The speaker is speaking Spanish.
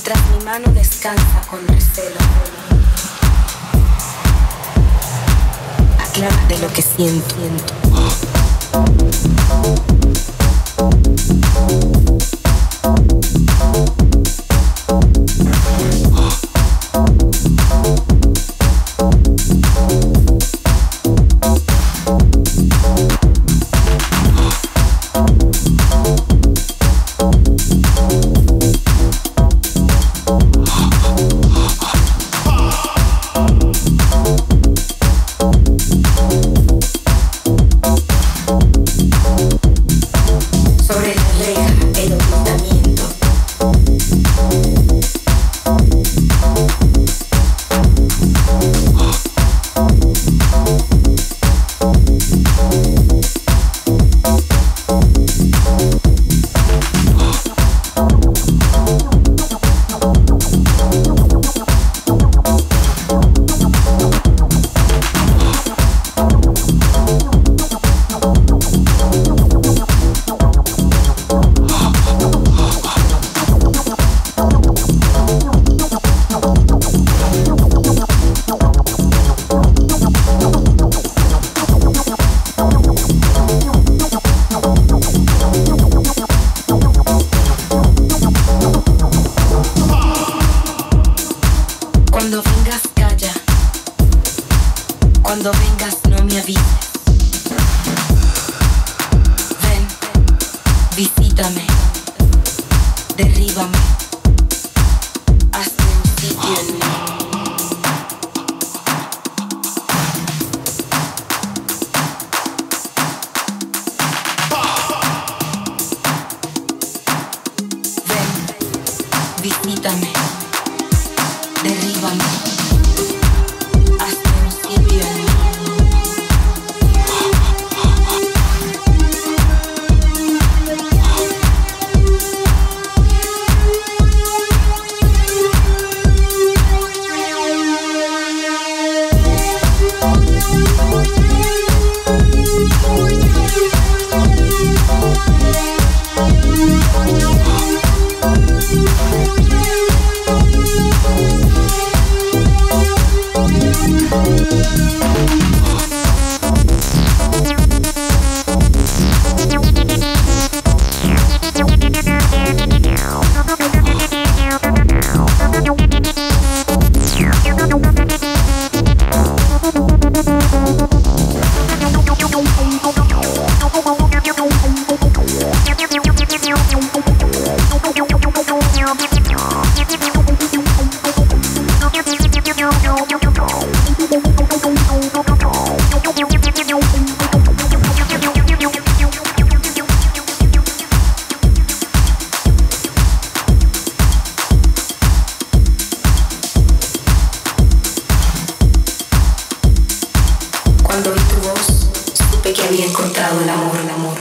mientras mi mano descansa con recelo. Aclara de lo que siento. Cuando vengas, calla. Cuando vengas, no me avises. Ven, visítame, derríbame, hazte un sitio en mí. Ven, visítame, derríbame, hazte un sitio en mí. Cuando oí tu voz, supe que había encontrado el amor, el amor.